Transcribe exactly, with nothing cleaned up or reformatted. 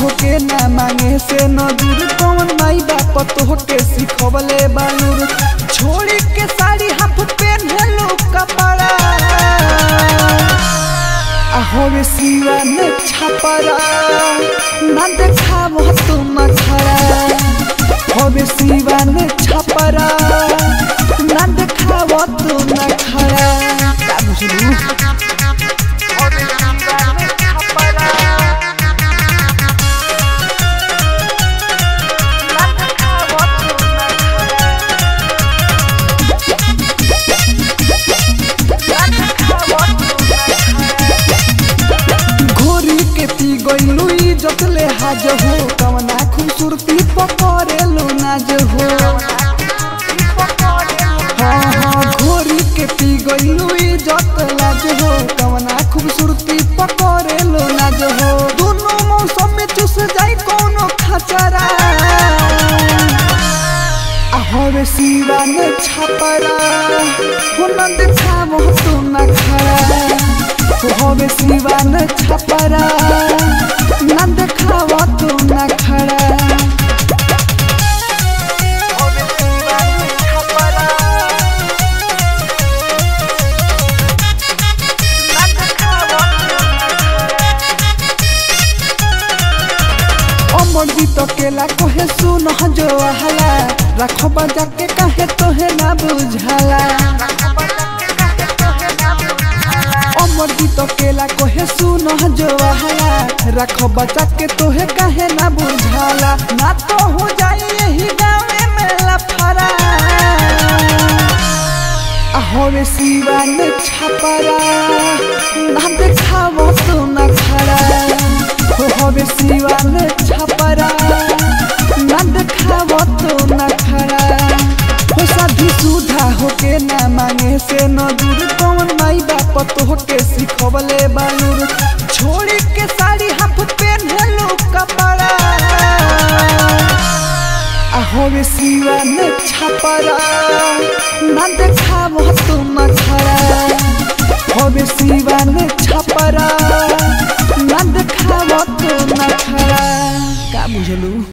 होके ना मांगे से न दूर कौन माई बाप तो के सिखवले बालूर छोड़ी के साड़ी हाफ पहने लो कपड़ा होवे सिवा न छपरा ना देखाव तुम खड़ा होवे सिवा न छपरा ना देखाव तुम खड़ा का बुझलू जतले हाज हो कवना खूबसूरती पकड़े लो नाज हो हाँ हाँ घोरी के पी गईलू जत लाज हो कवना खूबसूरती पकड़े लो नाज हो दोनों मौसम में चुस जाई कोनो खचरा होवे सिवा न छपरा हो न देखाव तू न खड़ा होवे सिवा न छपरा ना देखाव तू न खड़ा अमर जी तो केला कहे सुन जो हला रखो बजा के कहे तोहे ना बुझाला अमर जी तो केला कहे सुन जो हला रखो बचा के तोहे कहे ना बुझाला ना तो हो जाए यही गाँव में लफड़ा होवे सिवा न छपरा ना देखाव तू न खड़ा होवे सिवा न छपरा ना देखाव तू न खड़ा हो साधी सुधा होके ना मांगे से न दूर कौन माई बाप तो के सिखवले बालूर छोड़ी के साड़ी हाफ पहने लो कपड़ा होवे सिवा न छपरा ना देखाव तुम खड़ा होवे सिवा न छपरा ना देखाव तुम खड़ा का बुझलू।